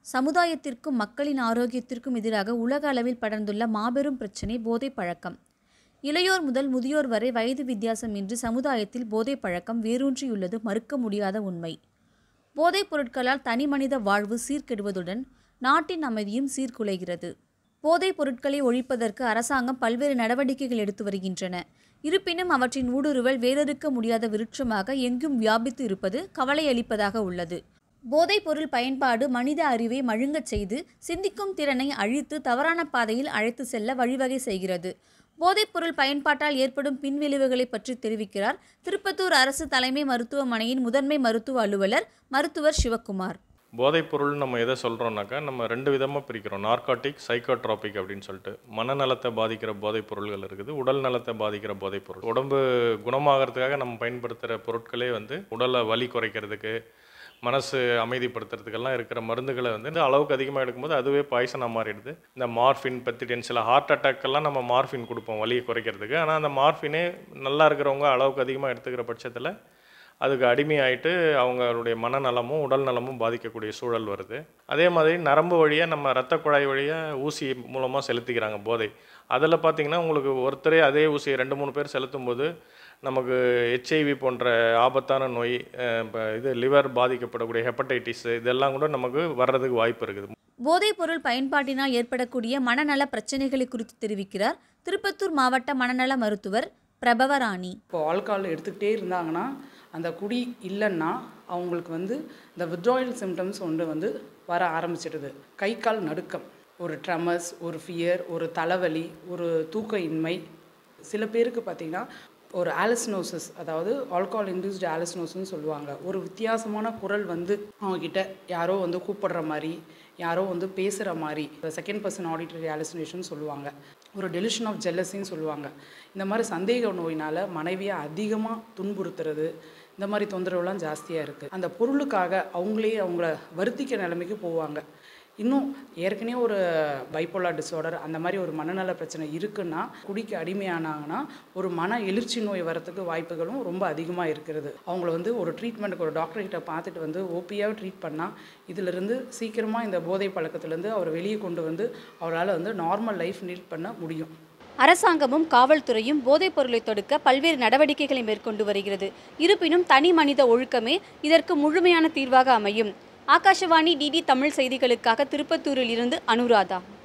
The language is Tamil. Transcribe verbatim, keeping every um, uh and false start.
சமுதாயத்திற்கும் மக்களின் ஆரோக்கியத்திற்கும் எதிராக உலக அளவில் படர்ந்துள்ள மாபெரும் பிரச்சினை போதை பழக்கம். இளையோர் முதல் முதியோர் வரை வயது வித்தியாசமின்றி சமுதாயத்தில் போதை பழக்கம் வேரூன்றியுள்ளது மறுக்க முடியாத உண்மை. போதைப் பொருட்களால் தனிமனித வாழ்வு சீர்கெடுவதுடன் நாட்டின் அமைதியும் சீர்குலைகிறது. போதைப் பொருட்களை ஒழிப்பதற்கு அரசாங்கம் பல்வேறு நடவடிக்கைகள் எடுத்து வருகின்றன. இருப்பினும் அவற்றின் ஊடுருவல் வேறறுக்க முடியாத விருட்சமாக எங்கும் வியாபித்து இருப்பது கவலையளிப்பதாக உள்ளது. போதைப் பொருள் பயன்பாடு மனித அறிவை மழுங்கச் செய்து சிந்திக்கும் திறனை அழித்து தவறான பாதையில் அழைத்து செல்ல வழிவகை செய்கிறது. போதைப் பொருள் பயன்பாட்டால் ஏற்படும் பின்விளைவுகளை பற்றி தெரிவிக்கிறார் திருப்பத்தூர் அரசு தலைமை மருத்துவமனையின் முதன்மை மருத்துவ அலுவலர் மருத்துவர் சிவக்குமார். போதைப் பொருள் நம்ம எதை சொல்கிறோம்னாக்கா, நம்ம ரெண்டு விதமாக பிரிக்கிறோம். நார்காட்டிக், சைக்கோட்ராபிக் அப்படின்னு சொல்லிட்டு மனநலத்தை பாதிக்கிற போதைப் பொருள்கள் இருக்குது, உடல் நலத்தை பாதிக்கிற போதைப் பொருள். உடம்பு குணமாகறதுக்காக நம்ம பயன்படுத்துகிற பொருட்களே வந்து உடலை வலி குறைக்கிறதுக்கு, மனசு அமைதிப்படுத்துறதுக்கெல்லாம் இருக்கிற மருந்துகளை வந்து அளவுக்கு அதிகமாக எடுக்கும்போது அதுவே பாய்சனாக மாறிடுது. இந்த மார்ஃபின் பெத்திடின், சில ஹார்ட் அட்டாக்கெல்லாம் நம்ம மார்ஃபின் கொடுப்போம் வலியை குறைக்கிறதுக்கு. ஆனால் அந்த மார்ஃபினே நல்லா இருக்கிறவங்க அளவுக்கு அதிகமாக எடுத்துக்கிற பட்சத்தில் அதுக்கு அடிமையாயிட்டு அவங்களுடைய மனநலமும் உடல் நலமும் பாதிக்கக்கூடிய சூழல் வருது. அதே மாதிரி நரம்பு வழியாக நம்ம இரத்த குழாய் வழியாக ஊசி மூலமாக செலுத்திக்கிறாங்க போதை. அதில் பார்த்திங்கன்னா உங்களுக்கு ஒருத்தரே அதே ஊசியை ரெண்டு மூணு பேர் செலுத்தும் போது நமக்கு ஹெச்ஐவி போன்ற ஆபத்தான நோய், இப்போ இது லிவர் பாதிக்கப்படக்கூடிய ஹெப்படைட்டிஸ், இதெல்லாம் கூட நமக்கு வர்றதுக்கு வாய்ப்பு இருக்குது. போதைப் பொருள் பயன்பாட்டினால் ஏற்படக்கூடிய மனநல பிரச்சனைகளை குறித்து தெரிவிக்கிறார் திருப்பத்தூர் மாவட்ட மனநல மருத்துவர் பிரபவராணி. இப்போ ஆல்கஹால் எடுத்துக்கிட்டே இருந்தாங்கன்னா அந்த குடி இல்லைன்னா அவங்களுக்கு வந்து இந்த வித்ட்ராயல் சிம்டம்ஸ் ஒன்று வந்து வர ஆரம்பிச்சிடுது. கை கால் நடுக்கம், ஒரு ட்ரமஸ், ஒரு ஃபியர், ஒரு தலைவலி, ஒரு தூக்க இன்மை. சில பேருக்கு பார்த்திங்கன்னா ஒரு ஆலசினோசிஸ், அதாவது ஆல்கஹால் இன்டியூஸ்டு ஆலசினோசிஸ்ன்னு சொல்லுவாங்க. ஒரு வித்தியாசமான குரல் வந்து அவங்கக்கிட்ட யாரோ வந்து கூப்பிடுற மாதிரி, யாரோ வந்து பேசுகிற மாதிரி, செகண்ட் பர்சன் ஆடிட்டரி ஆலசினேஷன் சொல்லுவாங்க. ஒரு டெலிஷன் ஆஃப் ஜெல்லஸின்னு சொல்லுவாங்க. இந்த மாதிரி சந்தேக நோயினால் மனைவியை அதிகமாக துன்புறுத்துறது, இந்த மாதிரி தொந்தரவுலாம் ஜாஸ்தியாக இருக்குது. அந்த பொருளுக்காக அவங்களே அவங்கள வருத்திக்க நிலைமைக்கு போவாங்க. இன்னும் ஏற்கனவே ஒரு பைப்போலார் டிஸார்டர் அந்த மாதிரி ஒரு மனநல பிரச்சனை இருக்குன்னா குடிக்கு அடிமையானாங்கன்னா ஒரு மன எழுச்சி நோய் வரத்துக்கு வாய்ப்புகளும் ரொம்ப அதிகமாக இருக்கிறது. அவங்கள வந்து ஒரு ட்ரீட்மெண்ட்டுக்கு ஒரு டாக்டர்கிட்ட பார்த்துட்டு வந்து ஓபியாக ட்ரீட் பண்ணால் இதிலிருந்து சீக்கிரமாக இந்த போதை பழக்கத்துலேருந்து அவர் வெளியே கொண்டு வந்து அவரால் வந்து நார்மல் லைஃப் லீட் பண்ண முடியும். அரசாங்கமும் காவல்துறையும் போதைப் பொருளை தடுக்க பல்வேறு நடவடிக்கைகளை மேற்கொண்டு வருகிறது. இருப்பினும் தனி மனித ஒழுக்கமே இதற்கு முழுமையான தீர்வாக அமையும். ஆகாஷவாணி டிடி தமிழ் செய்திகளுக்காக திருப்பத்தூரில் இருந்து அனுராதா.